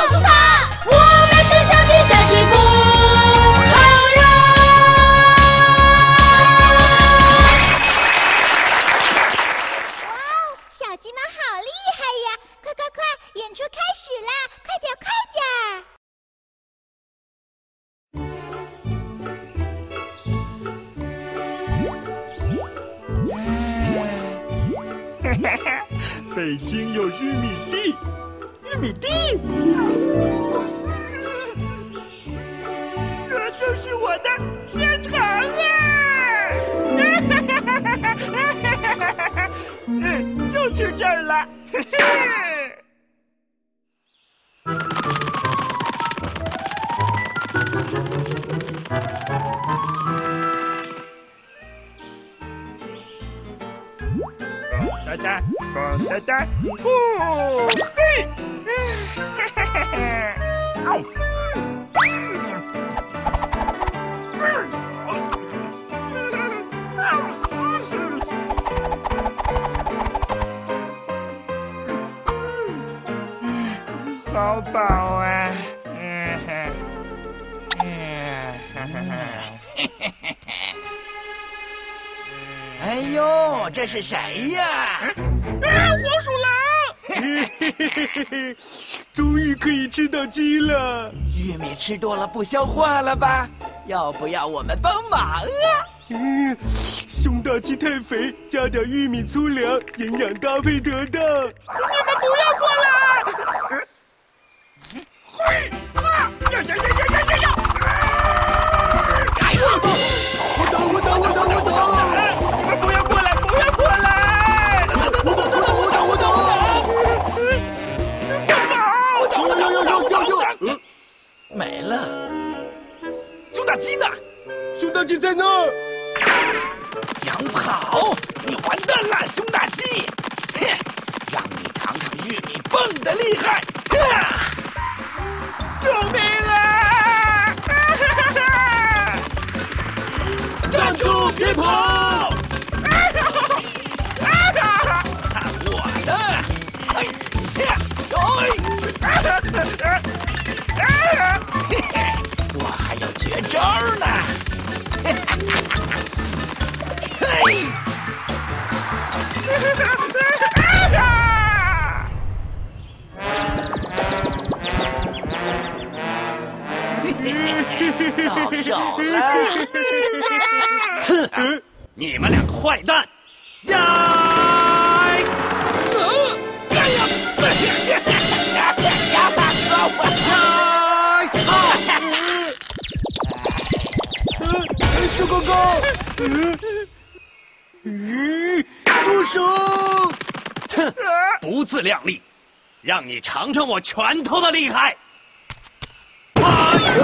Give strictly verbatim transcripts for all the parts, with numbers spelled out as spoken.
诉他，我们是小鸡小鸡不好惹。哇哦，小鸡们好厉害呀！快快快，演出开始啦！快点快点！ 北京有玉米地，玉米地，这就是我的天堂啊！嗯，就去这儿了。哒哒，蹦哒哒，呼嘿，哈哈哈！哦，好饱啊！嗯哼，嗯哈哈哈。 哎呦，这是谁呀？ 啊，黄鼠狼！终于可以吃到鸡了。 玉米吃多了不消化了吧？要不要我们帮忙啊？ 嗯，胸大鸡太肥，加点玉米粗粮，营养搭配得当。你们不要过来！嘿啊！呀呀呀呀呀呀呀！哎呦！我懂，我懂，我懂，我懂！你们不要过来，不要过来！我懂，我懂，我懂，我懂！快跑！我懂，我懂，我懂，我懂！ 没了。熊大鸡呢？ 熊大鸡在那儿。 想跑？你完蛋了，熊大鸡！哼，让你尝尝玉米蹦的厉害！ 救命啊！站住！别跑！ 我的！哎呀！我还有绝招呢！嘿！到手了！哼！你们两个坏蛋！呀！哎呀！哎呀！ 树公公，嗯，嗯，住手！ 哼，不自量力，让你尝尝我拳头的厉害！哎呦！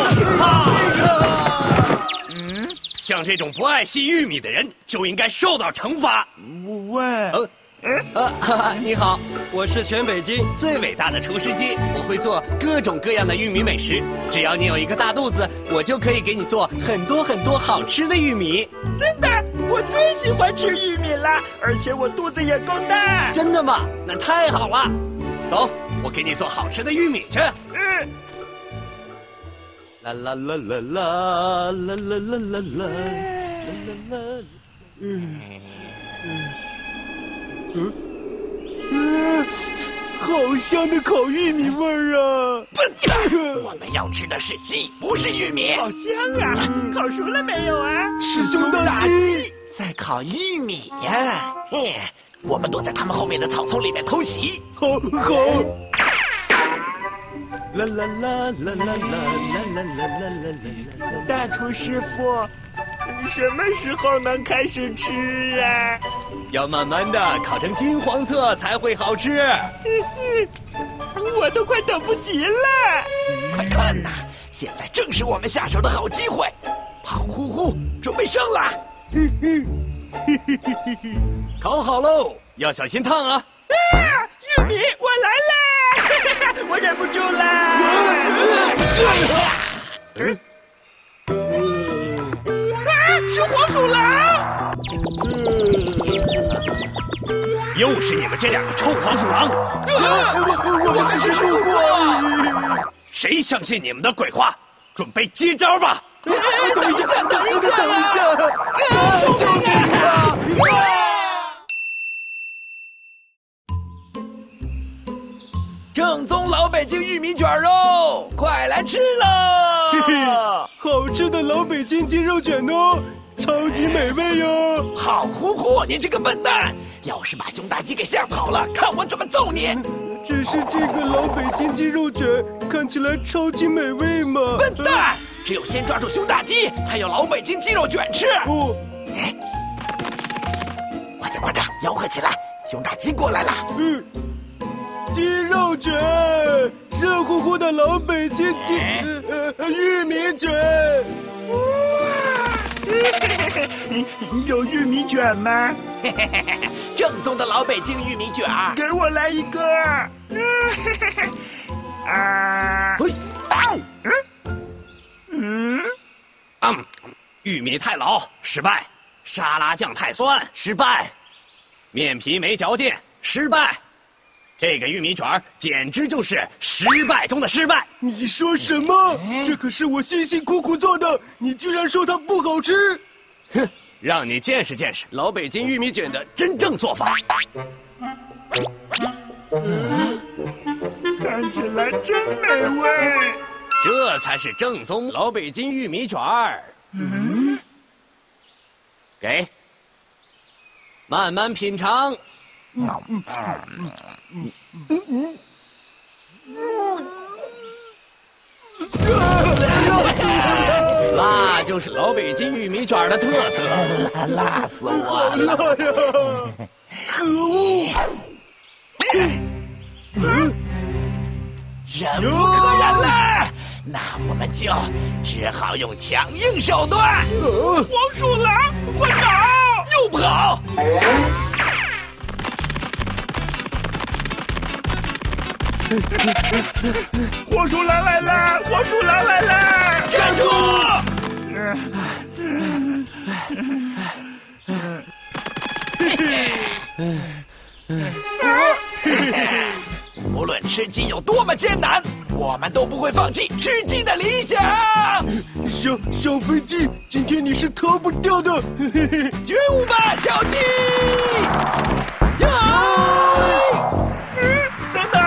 嗯，像这种不爱惜玉米的人，就应该受到惩罚。 喂， 呃。呃，哈哈，你好，我是全北京最伟大的厨师机，我会做各种各样的玉米美食。只要你有一个大肚子，我就可以给你做很多很多好吃的玉米。 真的，我最喜欢吃玉米了，而且我肚子也够大。 真的吗？那太好了。走，我给你做好吃的玉米去。 嗯。 啦啦啦啦啦啦啦啦啦啦啦啦。 嗯嗯。嗯，嗯，好香的烤玉米味儿啊！ 笨蛋，我们要吃的是鸡，不是玉米。 好香啊！烤熟了没有啊？ 是熊大鸡在烤玉米呀！嘿，我们躲在他们后面的草丛里面偷袭。 好，好。 啦啦啦啦啦啦啦啦啦啦啦！ 大厨师傅，什么时候能开始吃啊？ 要慢慢的烤成金黄色才会好吃。 我都快等不及了！ 快看呐，现在正是我们下手的好机会。胖乎乎，准备上啦！烤好喽，要小心烫啊！ 啊，玉米，我来啦！我忍不住啦！啊，是黄鼠狼！又是你们这两个臭黄鼠狼！ 我我们只是路过而已。 谁相信你们的鬼话？准备接招吧！ 等一下，等一下，等一下！啊！救命啊！ 正宗老北京玉米卷肉，快来吃喽！ 嘿嘿，好吃的老北京鸡肉卷哦，超级美味哟！ 好呼呼，你这个笨蛋！要是把熊大鸡给吓跑了，看我怎么揍你！ 只是这个老北京鸡肉卷看起来超级美味嘛！ 笨蛋！只有先抓住熊大鸡，才有老北京鸡肉卷吃。 哦， 哎，快点快点，吆喝起来！熊大鸡过来了。 嗯，鸡肉卷，热乎乎的老北京鸡、 哎、 呃呃玉米卷。 有玉米卷吗？ 嘿嘿嘿嘿，正宗的老北京玉米卷， 给我来一个。啊！ 嘿， 嗯嗯嗯，玉米太老，失败；沙拉酱太酸，失败；面皮没嚼劲，失败。这个玉米卷简直就是失败中的失败。 你说什么？这可是我辛辛苦苦做的，你居然说它不好吃？ 哼，让你见识见识老北京玉米卷的真正做法。 看起来真美味。 这才是正宗老北京玉米卷儿。 嗯， 给，慢慢品尝。 嗯嗯嗯嗯辣就是老北京玉米卷的特色。 辣辣死我了！ 辣呀！可恶！ 嗯，忍无可忍了，那我们就只好用强硬手段。 黄鼠狼，快跑！ 又跑！ 黄鼠狼来了！黄鼠狼来了！ 站住！无论吃鸡有多么艰难，我们都不会放弃吃鸡的理想。 小小飞机，今天你是逃不掉的！ 觉悟吧，小鸡！ 等等！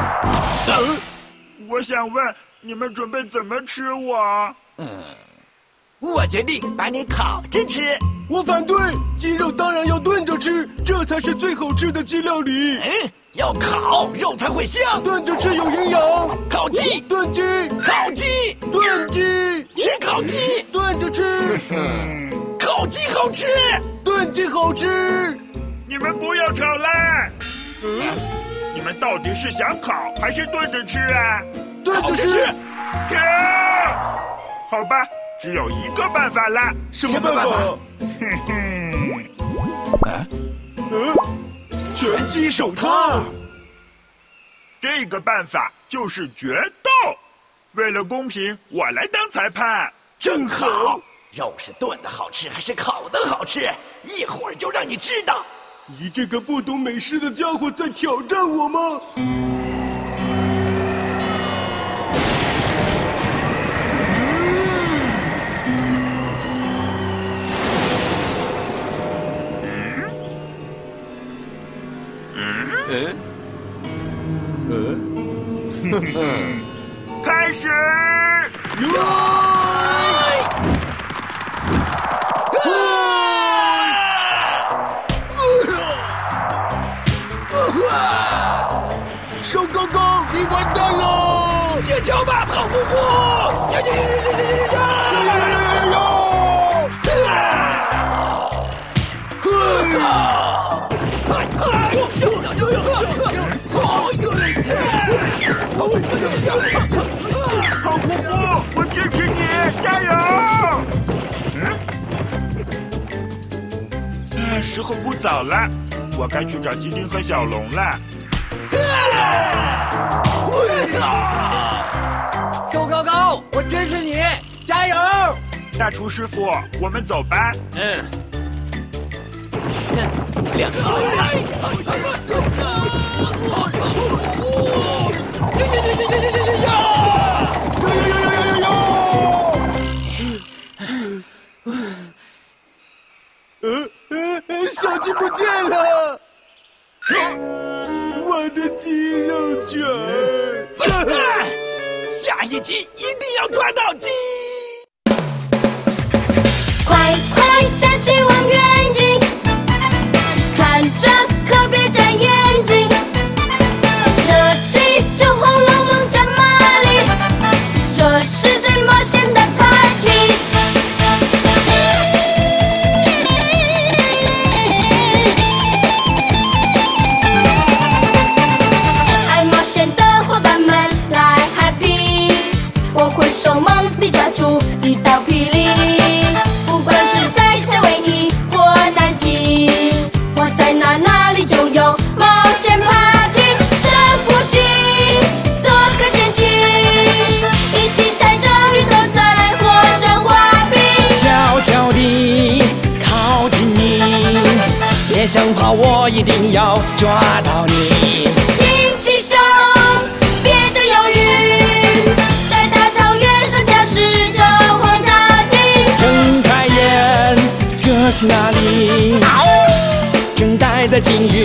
我想问，你们准备怎么吃我？ 嗯，我决定把你烤着吃。 我反对，鸡肉当然要炖着吃，这才是最好吃的鸡料理。 嗯，要烤肉才会香。 炖着吃有营养。 烤鸡， 炖鸡， 烤鸡， 炖鸡， 吃烤鸡， 炖着吃。 嗯， 烤鸡好吃， 炖鸡好吃。 你们不要吵啦！嗯，你们到底是想烤还是炖着吃啊？ 炖着吃。 烤！好吧，只有一个办法啦。 什么办法？ 哼哼。 啊？ 嗯，拳击手套。 这个办法就是决斗。为了公平，我来当裁判。 正好，肉是炖的好吃还是烤的好吃，一会儿就让你知道。 你这个不懂美食的家伙在挑战我吗？ 嗯嗯， 开始！ 瘦高高，你完蛋了！ 尖叫吧，胖乎乎！呀呀呀呀呀呀！ 呀呀呀呀呀！ 胖乎乎，我支持你，加油！嗯，嗯，时候不早了，我该去找吉丁和小龙了。 瘦高高，我支持你，加油！ 大厨师傅，我们走吧。 嗯，两好。 呀呀呀呀呀呀呀！ 下一集一定要抓到鸡！ 快快站起望远镜，看着可别眨眼睛。热气就轰隆隆加马力，这是最冒险的 party。爱冒险的伙伴们来 happy， 我会手猛地抓住一道霹雳。不管是在夏威夷或南极，或在哪哪里就有冒险 party。深呼吸，躲开陷阱，一起踩着鱼都在火上滑冰。 悄悄地靠近你，别想跑，我一定要抓到你。 挺起胸，别再犹豫，在大草原上驾驶着轰炸机。 睁开眼，这是哪里？正待在鲸鱼